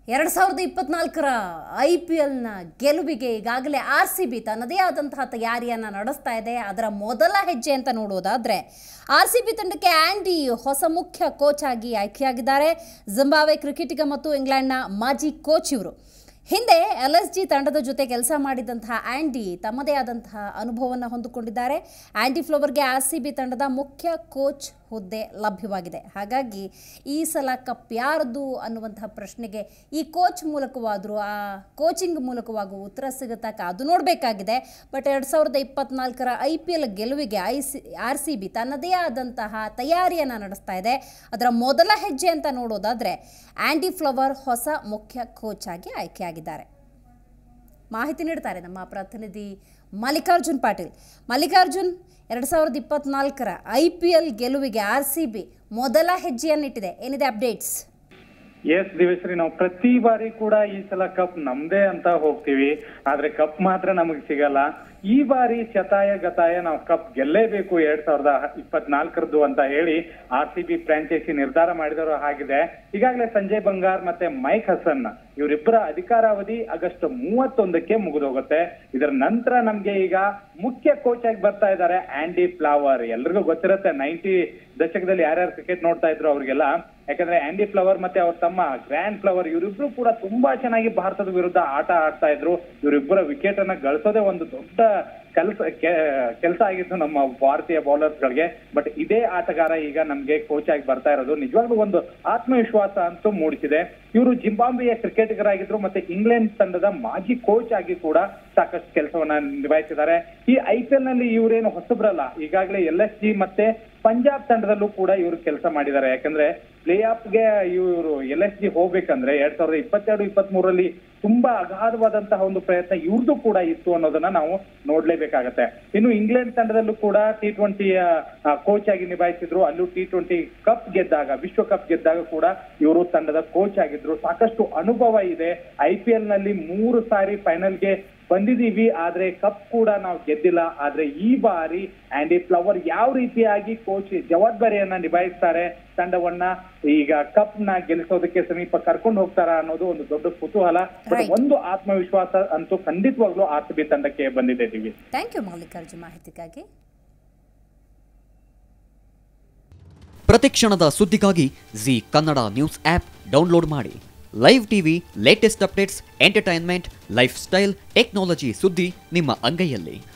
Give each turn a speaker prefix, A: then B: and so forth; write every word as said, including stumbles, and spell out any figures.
A: ಎರಡು ಸಾವಿರದ ಇಪ್ಪತ್ನಾಲ್ಕರ ಐ ಪಿ ಎಲ್ನ ಗೆಲುವಿಗೆ ಈಗಾಗಲೇ ಆರ್ ಸಿ ಬಿ ತನ್ನದೇ ಆದಂತಹ ತಯಾರಿಯನ್ನು ನಡೆಸ್ತಾ ಇದೆ. ಅದರ ಮೊದಲ ಹೆಜ್ಜೆ ಅಂತ ನೋಡೋದಾದರೆ ಆರ್ ಸಿ ಬಿ ತಂಡಕ್ಕೆ ಆ್ಯಂಡಿ ಹೊಸ ಮುಖ್ಯ ಕೋಚ್ ಆಗಿ ಆಯ್ಕೆಯಾಗಿದ್ದಾರೆ. ಜಿಂಬಾಬ್ವೆ ಕ್ರಿಕೆಟಿಗ ಮತ್ತು ಇಂಗ್ಲೆಂಡ್ನ ಮಾಜಿ ಕೋಚ್ ಇವರು. ಹಿಂದೆ ಎಲ್ ಎಸ್ ಜಿ ತಂಡದ ಜೊತೆ ಕೆಲಸ ಮಾಡಿದಂತಹ ಆ್ಯಂಡಿ ತಮ್ಮದೇ ಆದಂತಹ ಅನುಭವವನ್ನು ಹೊಂದಿಕೊಂಡಿದ್ದಾರೆ. ಆ್ಯಂಡಿ ಫ್ಲವರ್ಗೆ ಆರ್ ಸಿ ಬಿ ತಂಡದ ಮುಖ್ಯ ಕೋಚ್ ಹುದ್ದೆ ಲಭ್ಯವಾಗಿದೆ. ಹಾಗಾಗಿ ಈ ಸಲ ಕಪ್ ಯಾರದು ಅನ್ನುವಂತಹ ಪ್ರಶ್ನೆಗೆ ಈ ಕೋಚ್ ಮೂಲಕವಾದರೂ ಆ ಕೋಚಿಂಗ್ ಮೂಲಕವಾಗೂ ಉತ್ತರ ಸಿಗುತ್ತಾ ಅದು ನೋಡಬೇಕಾಗಿದೆ. ಬಟ್ ಎರಡು ಸಾವಿರದ ಇಪ್ಪತ್ನಾಲ್ಕರ ಐ ಪಿ ಎಲ್ ಗೆಲುವಿಗೆ I C R C B ತನ್ನದೇ ಆದಂತಹ ತಯಾರಿಯನ್ನು ನಡೆಸ್ತಾ ಇದೆ. ಅದರ ಮೊದಲ ಹೆಜ್ಜೆ ಅಂತ ನೋಡೋದಾದರೆ ಆ್ಯಂಡಿ ಫ್ಲವರ್ ಹೊಸ ಮುಖ್ಯ ಕೋಚ್ ಆಗಿ ಆಯ್ಕೆಯಾಗಿದ್ದಾರೆ. ಮಾಹಿತಿ ನೀಡ್ತಾರೆ ನಮ್ಮ ಪ್ರತಿನಿಧಿ ಮಲ್ಲಿಕಾರ್ಜುನ್ ಪಾಟೀಲ್. ಮಲ್ಲಿಕಾರ್ಜುನ್, ಎರಡು ಸಾವಿರದ ಇಪ್ಪತ್ನಾಲ್ಕರ ಐ ಪಿ ಎಲ್ ಗೆಲುವಿಗೆ ಆರ್ ಸಿ ಬಿ ಮೊದಲ ಹೆಜ್ಜೆಯನ್ನಿಟ್ಟಿದೆ. ಏನಿದೆ ಅಪ್ಡೇಟ್ಸ್?
B: ಎಸ್ ದಿವೇಶ್ರೀ, ನಾವು ಪ್ರತಿ ಬಾರಿ ಕೂಡ ಈ ಸಲ ಕಪ್ ನಮ್ದೇ ಅಂತ ಹೋಗ್ತೀವಿ, ಆದ್ರೆ ಕಪ್ ಮಾತ್ರ ನಮಗ್ ಸಿಗಲ್ಲ. ಈ ಬಾರಿ ಶತಾಯ ಗತಾಯ ನಾವು ಕಪ್ ಗೆಲ್ಲೇಬೇಕು ಎರಡ್ ಸಾವಿರದ ಇಪ್ಪತ್ನಾಲ್ಕರದ್ದು ಅಂತ ಹೇಳಿ ಆರ್ ಸಿ ಬಿ ಫ್ರಾಂಚೈಸಿ ನಿರ್ಧಾರ ಮಾಡಿದವರು ಆಗಿದೆ. ಈಗಾಗಲೇ ಸಂಜಯ್ ಬಂಗಾರ್ ಮತ್ತೆ ಮೈಕ್ ಹಸನ್ ಇವರಿಬ್ಬರ ಅಧಿಕಾರಾವಧಿ ಆಗಸ್ಟ್ ಮೂವತ್ತೊಂದಕ್ಕೆ ಮುಗಿದೋಗುತ್ತೆ. ಇದರ ನಂತರ ನಮ್ಗೆ ಈಗ ಮುಖ್ಯ ಕೋಚ್ ಆಗಿ ಬರ್ತಾ ಇದ್ದಾರೆ ಆ್ಯಂಡಿ ಫ್ಲವರ್. ಎಲ್ರಿಗೂ ಗೊತ್ತಿರುತ್ತೆ, ನೈಂಟಿ ದಶಕದಲ್ಲಿ ಯಾರ್ಯಾರು ಕ್ರಿಕೆಟ್ ನೋಡ್ತಾ ಇದ್ರು ಅವ್ರಿಗೆಲ್ಲ. ಯಾಕಂದ್ರೆ ಆ್ಯಂಡಿ ಫ್ಲವರ್ ಮತ್ತೆ ಅವ್ರ ತಮ್ಮ ಗ್ರ್ಯಾಂಡ್ ಫ್ಲವರ್ ಇವರಿಬ್ರು ಕೂಡ ತುಂಬಾ ಚೆನ್ನಾಗಿ ಭಾರತದ ವಿರುದ್ಧ ಆಟ ಆಡ್ತಾ ಇದ್ರು. ಇವರಿಬ್ಬರ ವಿಕೆಟ್ ಅನ್ನ ಗಳಿಸೋದೇ ಒಂದು ದೊಡ್ಡ ಕೆಲಸ ಕೆಲಸ ಆಗಿತ್ತು ನಮ್ಮ ಭಾರತೀಯ ಬೌಲರ್ಸ್ ಗಳಿಗೆ. ಬಟ್ ಇದೇ ಆಟಗಾರ ಈಗ ನಮ್ಗೆ ಕೋಚ್ ಆಗಿ ಬರ್ತಾ ಇರೋದು ನಿಜವಾಗ್ಲೂ ಒಂದು ಆತ್ಮವಿಶ್ವಾಸ ಅಂತೂ ಮೂಡಿಸಿದೆ. ಇವರು ಜಿಂಬಾಬ್ವೆಯ ಕ್ರಿಕೆಟಿಗರಾಗಿದ್ರು ಮತ್ತೆ ಇಂಗ್ಲೆಂಡ್ ತಂಡದ ಮಾಜಿ ಕೋಚ್ ಆಗಿ ಕೂಡ ಸಾಕಷ್ಟು ಕೆಲಸವನ್ನ ನಿಭಾಯಿಸಿದ್ದಾರೆ. ಈ ಐ ಪಿ ಎಲ್ ನಲ್ಲಿ ಇವರೇನು ಹೊಸಬ್ರಲ್ಲ, ಈಗಾಗಲೇ ಎಲ್ ಎಸ್ ಜಿ ಮತ್ತೆ ಪಂಜಾಬ್ ತಂಡದಲ್ಲೂ ಕೂಡ ಇವರು ಕೆಲಸ ಮಾಡಿದ್ದಾರೆ. ಯಾಕಂದ್ರೆ ಪ್ಲೇ ಆಫ್ಗೆ ಇವರು ಎಲ್ ಎಸ್ ಜಿ ಹೋಗ್ಬೇಕಂದ್ರೆ ಎರಡ್ ಸಾವಿರದ ಇಪ್ಪತ್ತೆರಡು ಇಪ್ಪತ್ತ್ ಮೂರರಲ್ಲಿ ತುಂಬಾ ಅಗಾಧವಾದಂತಹ ಒಂದು ಪ್ರಯತ್ನ ಇವ್ರದ್ದು ಕೂಡ ಇತ್ತು ಅನ್ನೋದನ್ನ ನಾವು ನೋಡ್ಲೇಬೇಕಾಗತ್ತೆ. ಇನ್ನು ಇಂಗ್ಲೆಂಡ್ ತಂಡದಲ್ಲೂ ಕೂಡ ಟಿ ಟ್ವೆಂಟಿಯ ಕೋಚ್ ಆಗಿ ನಿಭಾಯಿಸಿದ್ರು. ಅಲ್ಲೂ ಟಿ ಟ್ವೆಂಟಿ ಕಪ್ ಗೆದ್ದಾಗ, ವಿಶ್ವ ಕಪ್ ಗೆದ್ದಾಗ ಕೂಡ ಇವರು ತಂಡದ ಕೋಚ್ ಆಗಿದ್ರು. ಸಾಕಷ್ಟು ಅನುಭವ ಇದೆ. ಐ ಪಿ ಎಲ್ ನಲ್ಲಿ ಮೂರು ಸಾರಿ ಫೈನಲ್ಗೆ ಬಂದಿದ್ದೀವಿ, ಆದ್ರೆ ಕಪ್ ಕೂಡ ನಾವು ಗೆದ್ದಿಲ್ಲ. ಆದ್ರೆ ಈ ಬಾರಿ ಆ್ಯಂಡಿ ಫ್ಲವರ್ ಯಾವ ರೀತಿಯಾಗಿ ಕೋಚ್ ಜವಾಬ್ದಾರಿಯನ್ನ ನಿಭಾಯಿಸ್ತಾರೆ, ತಂಡವನ್ನ ಈಗ ಕಪ್ ನ ಗೆಲ್ಲಿಸೋದಕ್ಕೆ ಸಮೀಪ ಕರ್ಕೊಂಡು ಹೋಗ್ತಾರ ಅನ್ನೋದು ಒಂದು ದೊಡ್ಡ ಕುತೂಹಲ. ಒಂದು ಆತ್ಮವಿಶ್ವಾಸ ಅಂತೂ ಖಂಡಿತವಾಗ್ಲೂ ಆರ್ ಸಿ ಬಿ ತಂಡಕ್ಕೆ ಬಂದಿದೆ.
A: ಥ್ಯಾಂಕ್ ಯು ಮಲ್ಲಿಕಾರ್ಜುನ್ ಮಾಹಿತಿಗಾಗಿ.
C: ಪ್ರತಿಕ್ಷಣದ ಸುದ್ದಿಗಾಗಿ Zee Kannada news app download ಮಾಡಿ. Live TV, latest updates, entertainment, lifestyle, technology ಸುದ್ದಿ ನಿಮ್ಮ ಅಂಗೈಯಲ್ಲಿ.